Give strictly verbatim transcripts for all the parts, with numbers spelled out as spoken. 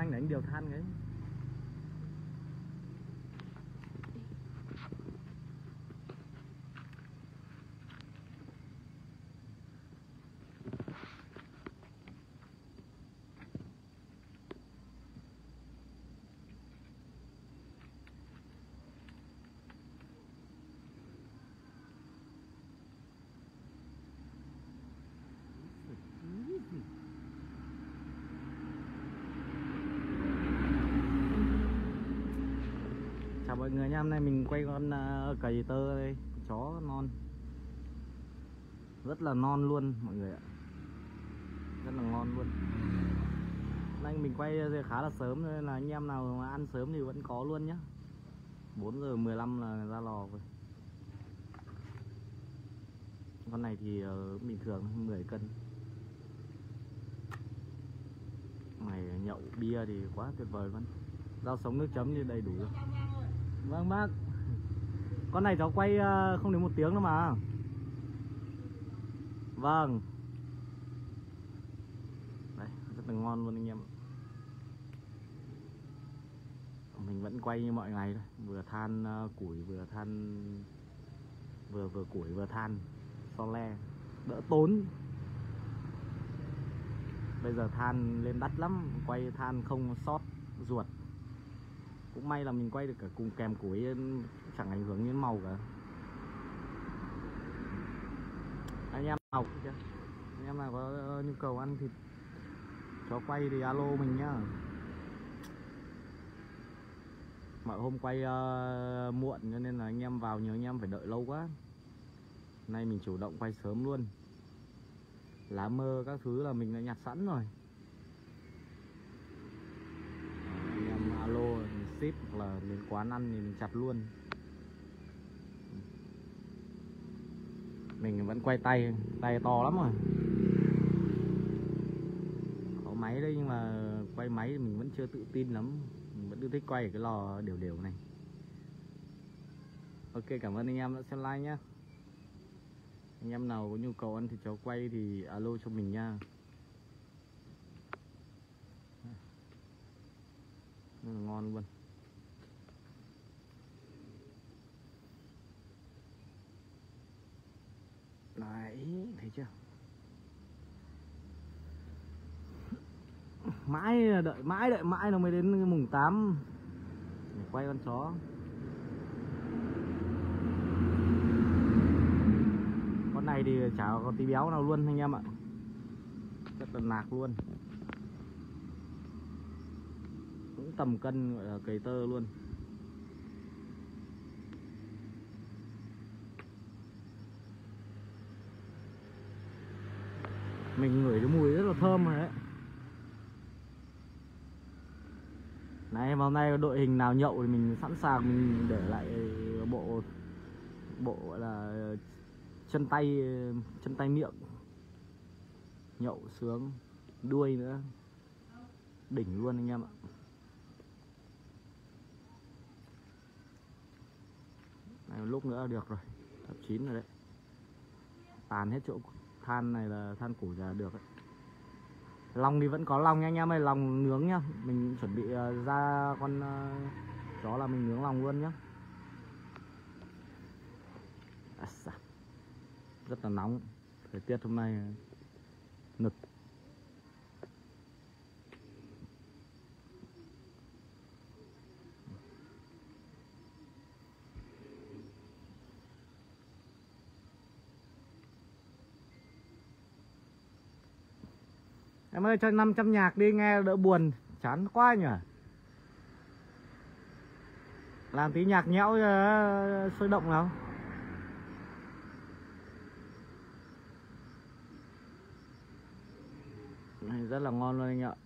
anh để anh điều than ấy. Chào mọi người nha, hôm nay mình quay con uh, cầy tơ đây, chó non. Rất là non luôn mọi người ạ. Rất là ngon luôn. Hôm nay mình quay khá là sớm nên là anh em nào mà ăn sớm thì vẫn có luôn nhá. Bốn giờ mười lăm là ra lò rồi. Con này thì uh, bình thường mười cân. Này nhậu bia thì quá tuyệt vời luôn. Rau sống nước chấm thì đầy đủ rồi. Vâng bác. Con này cháu quay uh, không đến một tiếng đâu mà. Vâng. Đấy, rất là ngon luôn anh em. Mình vẫn quay như mọi ngày thôi. Vừa than uh, củi, vừa than Vừa vừa củi vừa than so le, đỡ tốn. Bây giờ than lên đắt lắm. Quay than không sót ruột. Cũng may là mình quay được cả cùng kèm củi, chẳng ảnh hưởng đến màu cả. Anh em nào Anh em nào có nhu cầu ăn thịt chó quay thì alo mình nhá. Mọi hôm quay uh, muộn cho nên là anh em vào nhiều anh em phải đợi lâu quá. Nay mình chủ động quay sớm luôn. Lá mơ các thứ là mình đã nhặt sẵn rồi. Anh em alo mình ship hoặc là đến quán ăn thì mình chặt luôn. Mình vẫn quay tay, tay to lắm rồi. Có máy đấy nhưng mà quay máy thì mình vẫn chưa tự tin lắm. Mình vẫn cứ thích quay ở cái lò đều đều này. Ok, cảm ơn anh em đã xem like nhá. Anh em nào có nhu cầu ăn thịt chó quay thì alo cho mình nha. Rất là ngon luôn. Đấy, thấy chưa? Mãi đợi mãi đợi mãi nó mới đến mùng tám để quay con chó. Con này thì chả có tí béo nào luôn anh em ạ. Rất là nạc luôn. Cũng tầm cân gọi là cầy tơ luôn. Mình ngửi cái mùi rất là thơm rồi đấy. Này, hôm nay đội hình nào nhậu thì mình sẵn sàng mình để lại bộ bộ gọi là chân tay chân tay miệng. Nhậu sướng, đuôi nữa. Đỉnh luôn anh em ạ. Này, lúc nữa được rồi, thập chín rồi đấy. Tàn hết chỗ than này là than củi là được đấy. Lòng thì vẫn có lòng nha anh em ơi, lòng nướng nhá. Mình chuẩn bị uh, ra con uh, chó là mình nướng lòng luôn nhá. À, rất là nóng. Thời tiết hôm nay nực. Em ơi cho năm trăm nhạc đi nghe đỡ buồn. Chán quá nhỉ. Làm tí nhạc nhẽo cho sôi động nào. Này, rất là ngon luôn anh ạ.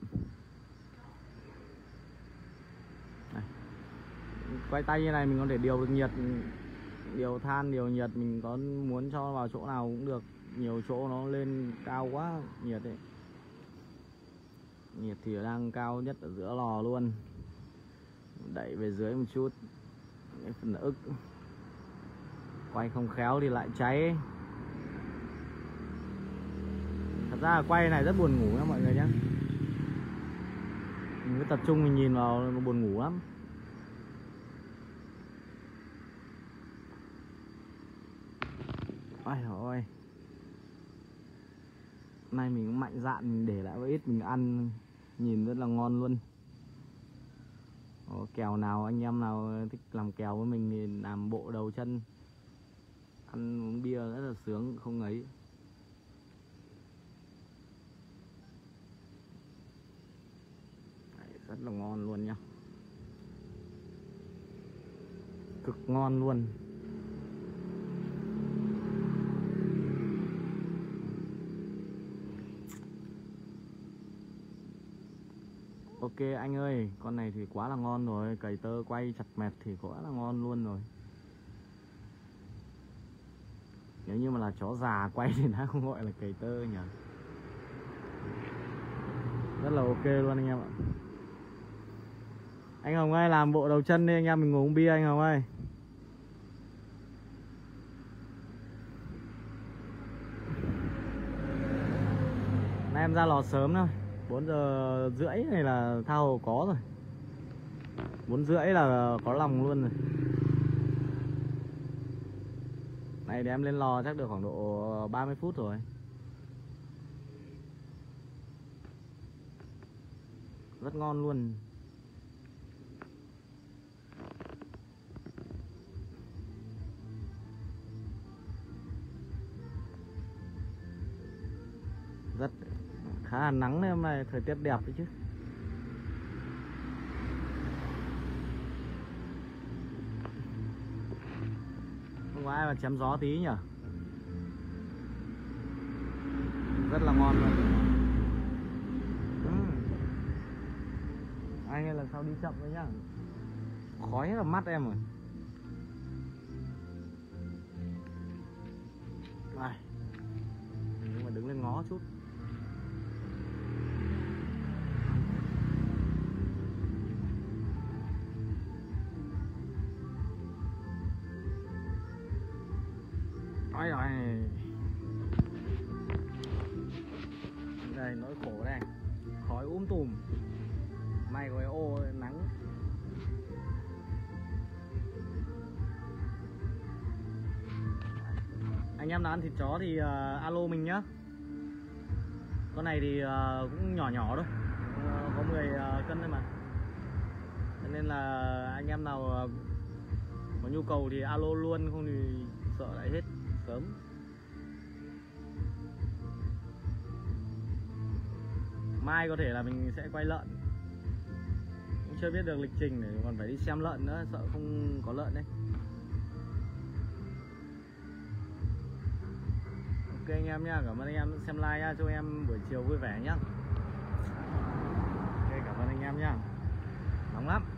Này. Quay tay như này mình có thể điều được nhiệt. Điều than, điều nhiệt. Mình có muốn cho vào chỗ nào cũng được. Nhiều chỗ nó lên cao quá nhiệt ấy. Nhiệt thì đang cao nhất ở giữa lò luôn. Đẩy về dưới một chút. Cái phần ức. Quay không khéo thì lại cháy. Thật ra là quay này rất buồn ngủ nha mọi người nhé. Mình cứ tập trung mình nhìn vào nó buồn ngủ lắm. Ôi trời ơi, nay mình cũng mạnh dạn mình để lại ít mình ăn, nhìn rất là ngon luôn. Có kèo nào anh em nào thích làm kèo với mình thì làm bộ đầu chân, ăn uống bia rất là sướng, không ấy. Đấy, rất là ngon luôn nhá, cực ngon luôn. Ok anh ơi, con này thì quá là ngon rồi, cày tơ quay chặt mẹt thì quá là ngon luôn rồi. Nếu như mà là chó già quay thì nó không gọi là cày tơ nhỉ. Rất là ok luôn anh em ạ. Anh Hồng ơi, làm bộ đầu chân đi anh em mình ngồi uống bia anh Hồng ơi. Nay em ra lò sớm thôi, bốn giờ rưỡi này là tha hồ có rồi. Bốn rưỡi là có lòng luôn rồi. Này để em lên lò chắc được khoảng độ ba mươi phút rồi. Rất ngon luôn. Rất khá là nắng đấy, hôm nay thời tiết đẹp đấy chứ. Không có ai mà chém gió tí nhỉ. Rất là ngon luôn. uhm. Anh ơi lần sau đi chậm thôi nhá, khói hết vào mắt em rồi. Này, nhưng mà đứng lên ngó chút. Ôi rồi, đây nỗi khổ đây, khói um tùm, may có cái ô nắng. Anh em nào ăn thịt chó thì uh, alo mình nhá. Con này thì uh, cũng nhỏ nhỏ thôi, uh, có mười uh, cân thôi mà. Cho nên là anh em nào uh, có nhu cầu thì alo luôn, không thì sợ lại hết sớm. Mai có thể là mình sẽ quay lợn, cũng chưa biết được lịch trình để còn phải đi xem lợn nữa, sợ không có lợn đấy. Ok anh em nhá, cảm ơn anh em xem like nhá, cho em buổi chiều vui vẻ nhá. Ok cảm ơn anh em nhá, nóng lắm.